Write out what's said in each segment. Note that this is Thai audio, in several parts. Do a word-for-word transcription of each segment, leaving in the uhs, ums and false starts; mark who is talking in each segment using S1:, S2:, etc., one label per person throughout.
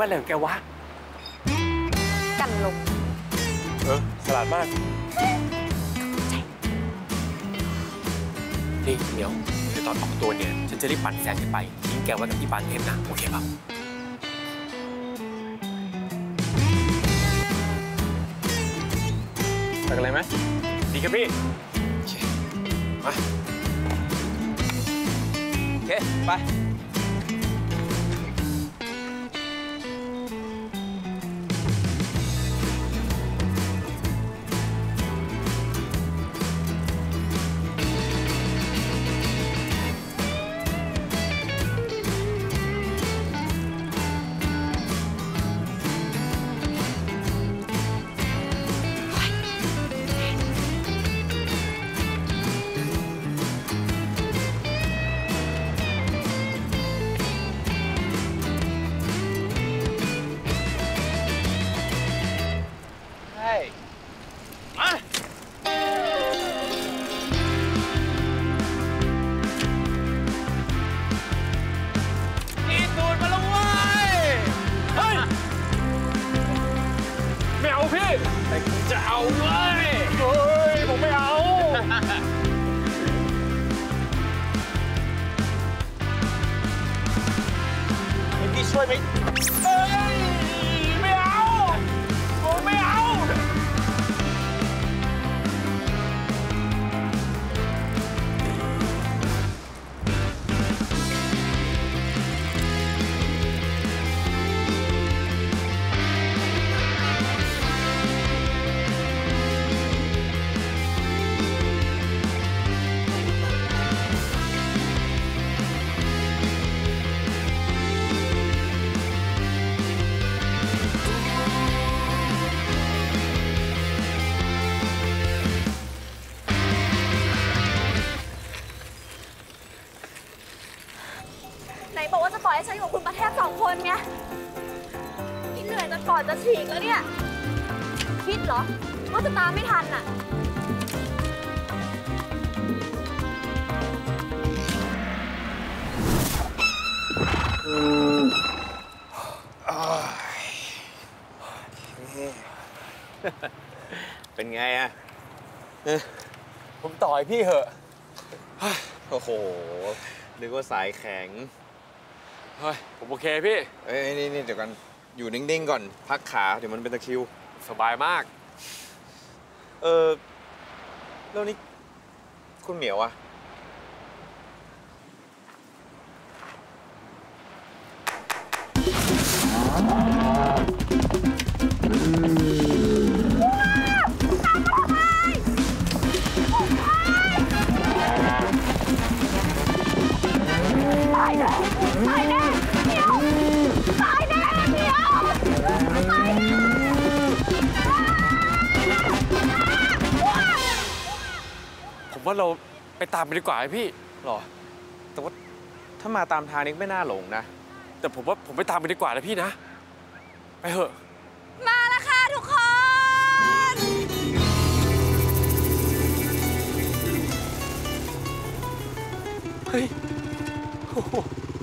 S1: อะไรของแกวะ
S2: กันลม
S1: เออฉลาดมากนี่เดี๋ยวเดี๋ยวตอนออกตัวเนี่ยฉันจะรีบปั่นแซงขึ้นไปทิ้งแกไว้กับที่ปานเทพนะโอเคเปล่าไปกันเลยไหมดีครับพี่โอเคมาโอเคไปแต่กูจะเอาเลยเฮ้ยผมไม่เอาให้พี่ช่วยไหมเฮ้ยไม่เอาผมไม่เอา
S2: ไหนบอกว่าจะปล่อยให้ฉันกับคุณประเทศสองคนไงพี่เหนื่อยจนปอดจะฉีกแล้วเนี่ยคิดเหรอว่าจะตามไม่ทันอ่ะ
S1: เป็นไงอะผมต่อยพี่เหอะโอ้โหนึกว่าสายแข็งเฮ้ยผมโอเคพี่เอ้ยนี่นี่เดี๋ยวกันอยู่นิ่งๆก่อนพักขาเดี๋ยวมันเป็นตะคริวสบายมากเออแล้วนี่คุณเหมียวอะ
S2: ตายแน่ตายแน่เหมียวตายแน่เหมียวตายแน่
S1: ผมว่าเราไปตามไปดีกว่าพี่หรอแต่ว่าถ้ามาตามทางนี้ไม่น่าหลงนะแต่ผมว่าผมไปตามไปดีกว่านะพี่นะไปเถอะ
S2: มาแล้วค่ะทุกคน
S1: เฮ้ยโอ้โห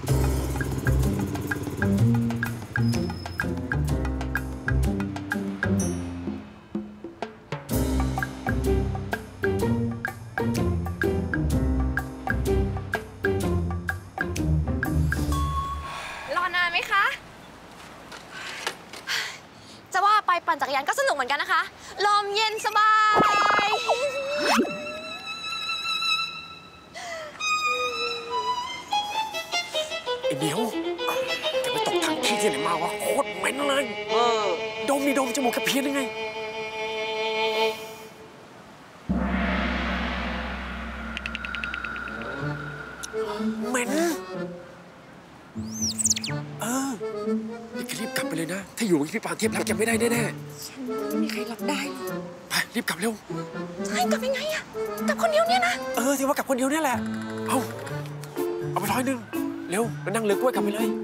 S2: รอนานไหมคะจะว่าไปปั่นจักรยานก็สนุกเหมือนกันนะคะลมเย็นสบาย
S1: ไอ้เดี๋ยวแกไปตกถังขี้ที่ไหนมาวะโคตรเหม็นเลยเออดมนี่ดมจมูกกระเพี้ยนยังไงเหม็นเออนี่รีบกลับไปเลยนะถ้าอยู่ที่พี่ปานเทียบรับแกไม่ได้แน่ๆ
S2: ฉันไม่มีใครรับได้
S1: ไปรีบกลับเร็ว
S2: จะให้กลับยังไงอะกลับคนเดียวเนี่ยนะ
S1: เออที่ว่ากลับคนเดียวเนี่ยแหละเอาเอาไปร้อยหนึ่งเร็วมานั่งเรือกล้วยกลับไปเลย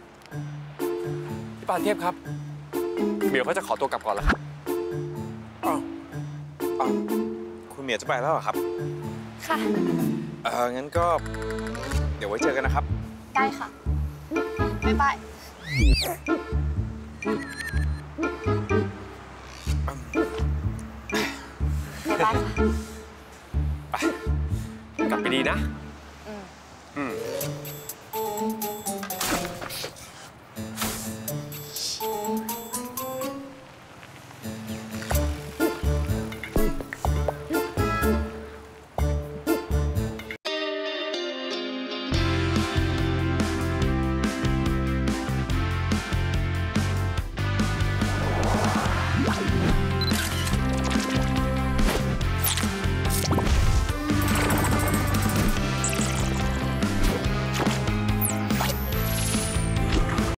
S1: พี่ปานเทพครับเหมียวเขาจะขอตัวกลับก่อนแล้วครับอ้าวอ้าวคุณเหมียวจะไปแล้วเหรอครับ
S2: ค่ะ
S1: เอองั้นก็เดี๋ยวไว้เจอกันนะครับ
S2: ได้ค่ะบ๊ายบายไปจ้ะ
S1: ไป กลับไปดีนะ
S2: ค